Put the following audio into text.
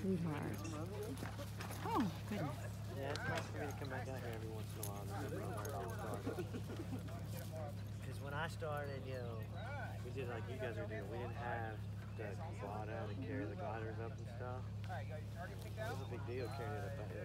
Sweetheart. Oh, goodness. Yeah, it's nice for me to come back out here every once in a while and remember where it all started. Because when I started, we did like you guys are doing. We didn't have the quad out and carry the gliders up and stuff. It was a big deal carrying it up